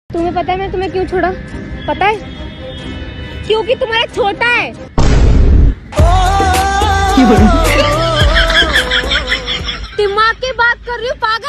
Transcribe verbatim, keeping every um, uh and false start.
तुम्हें पता है मैं तुम्हें क्यों छोड़ा? पता है? क्योंकि तुम्हारा छोटा है। दिमाग की बात कर रही हूँ पागल।